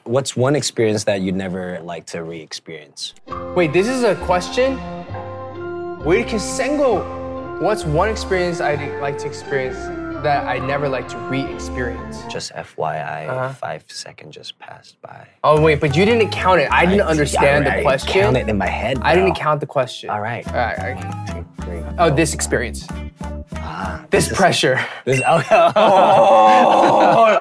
What's one experience that you'd never like to re-experience? Wait, this is a question? Wait, Kisengo, what's one experience I'd like to experience that I'd never like to re-experience? Just FYI, 5 seconds just passed by. Oh wait, but you didn't count it. I didn't understand the question. I count it in my head, bro. I didn't count the question. All right. All right. 1, 2, 3. Oh, this experience. This pressure. This. Oh.